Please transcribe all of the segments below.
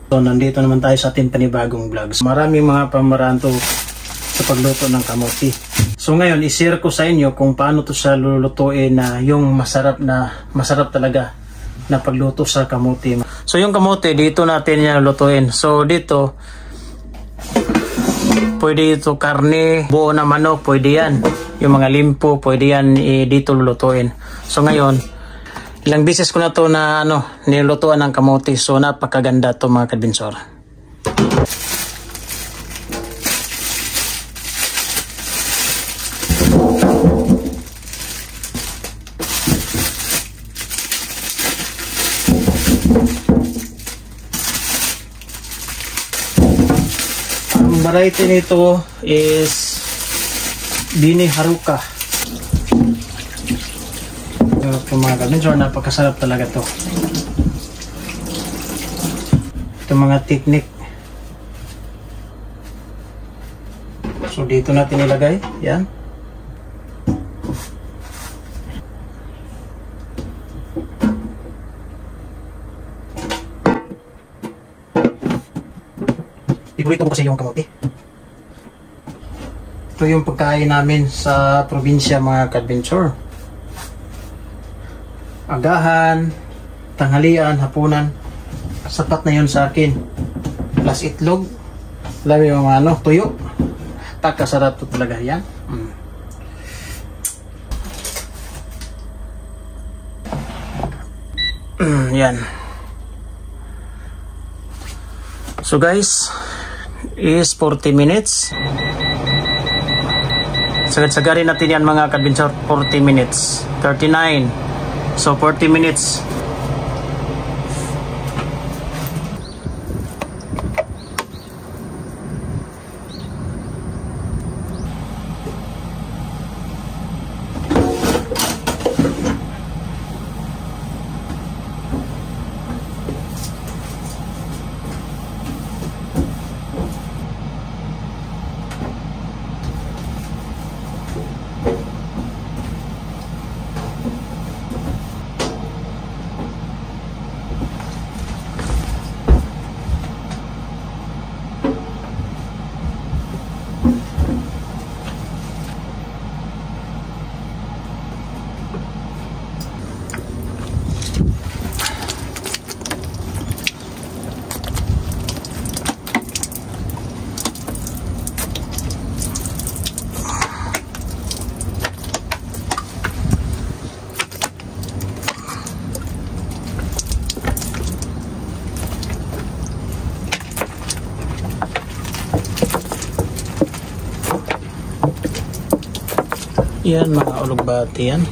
So, nandito naman tayo sa ating panibagong vlogs. Maraming mga pamaraan to sa pagluto ng kamote. So ngayon, i-share ko sa inyo kung paano to sa lulutuin na yung masarap talaga na pagluto sa kamote. So yung kamote, dito natin yan lutuin. So dito, pwede ito karne, buo na manok, pwede yan. Yung mga limpo, pwede yan dito lulutuin. So ngayon, ilang beses ko na to na nilutuan ng kamote. So napakaganda to mga kadbinsor. Ang variety nito is Bini Haruka. Yung mga kadbinsor, napakasarap talaga to. Ito mga technique. So dito natin ilagay. Yan. Ibulit ko kasi yung kamote. Ito yung pagkain namin sa probinsya mga kadbinsor. Agahan, tanghalian, hapunan. Sapat na yun sa akin. Plus itlog. Alam yung mga tuyo. Takasarap to talaga yan. Yan. So guys, is 40 minutes. Sagad-sagarin natin yan mga kadbinsor. 40 minutes. 39. So 40 minutes. Yan mga ulugbati yan.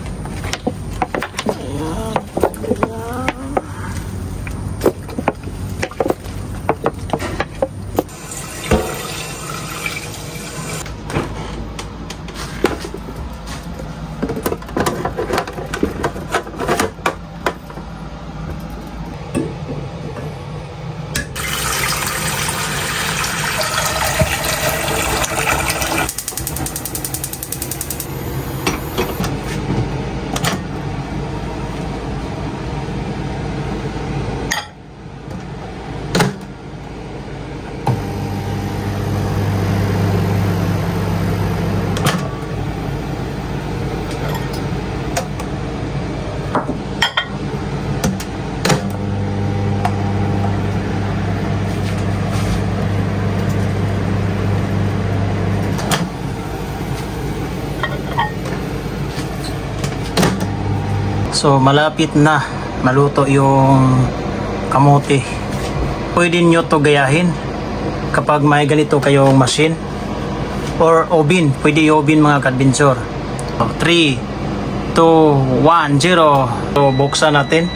So malapit na maluto yung kamote. Pwede nyo to gayahin kapag may ganito kayong machine or oven. Pwede i-oven mga kadbinsor. 3, 2, 1, 0. So buksan natin.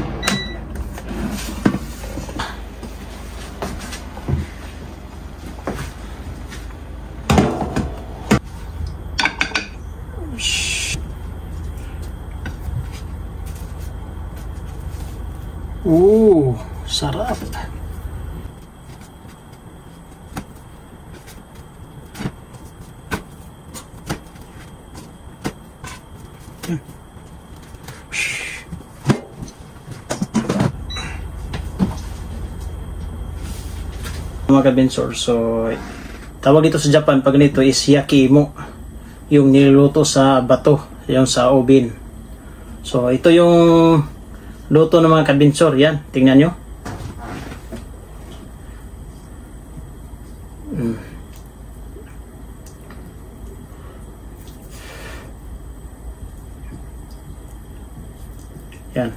Sarap. mga kabensor. So tawag dito sa Japan pag ganito is yakimo, yung niluluto sa bato, yung sa oven. So ito yung luto ng mga kabensor. Yan, tingnan nyo. Yan.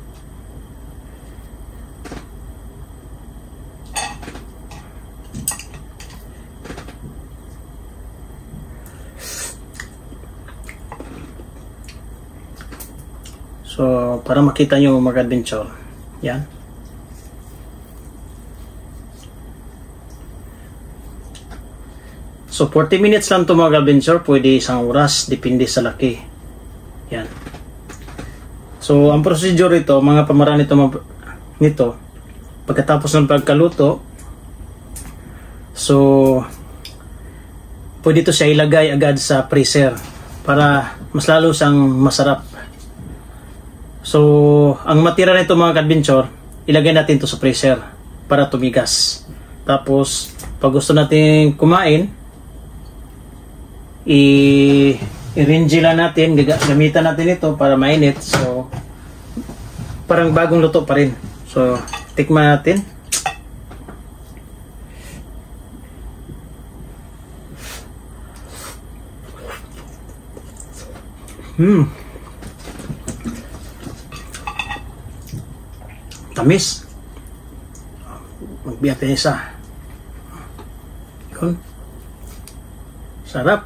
So, para makita nyo mga adventure. Yan. So, 40 minutes lang ito mga adventure. Pwede isang oras. Depende sa laki. Yan. So, ang procedure ito, mga pamaraan nito, pagkatapos ng pagkaluto, so, pwede ito siya ilagay agad sa freezer para mas lalo siyang masarap. So, ang matira nito mga adventure, ilagay natin ito sa freezer para tumigas. Tapos, pag gusto natin kumain, i-rinji lang natin, gamitan natin ito para mainit. So, parang bagong luto pa rin. So, tikman natin. Tamis. Magbiyak tayo isa. Yun. Sarap.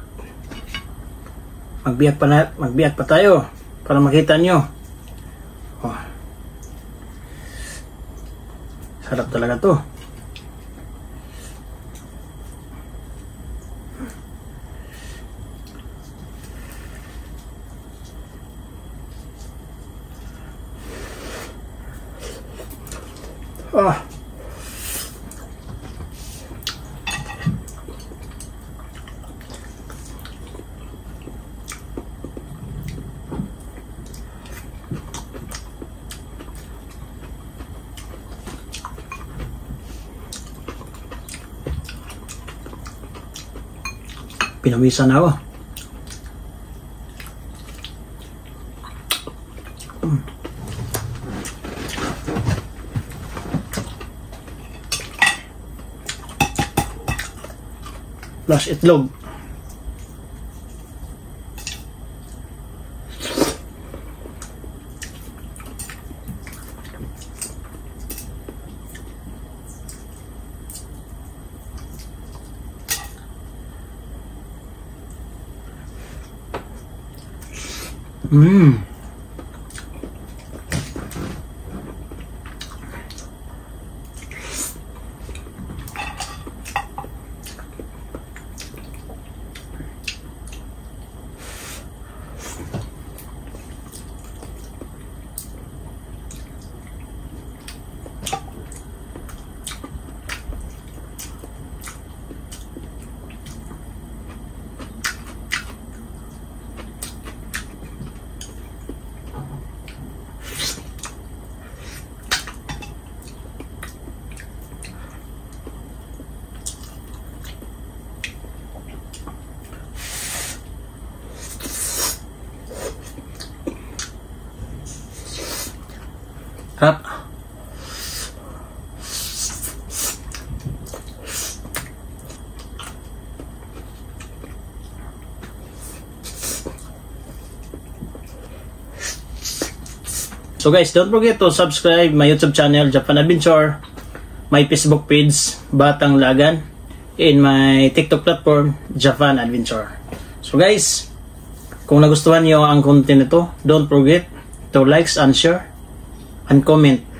Magbiyak pa tayo para makita nyo. Oh. Sarap talaga to. Ah. Pinawisan na ako. Plus itlog. Sarap. So guys, don't forget to subscribe my YouTube channel, Japan Adventure, my Facebook page, Batang Lagan, and my TikTok platform, Japan Adventure. So guys, kung nagustuhan niyo ang content nito, don't forget to like and share and comment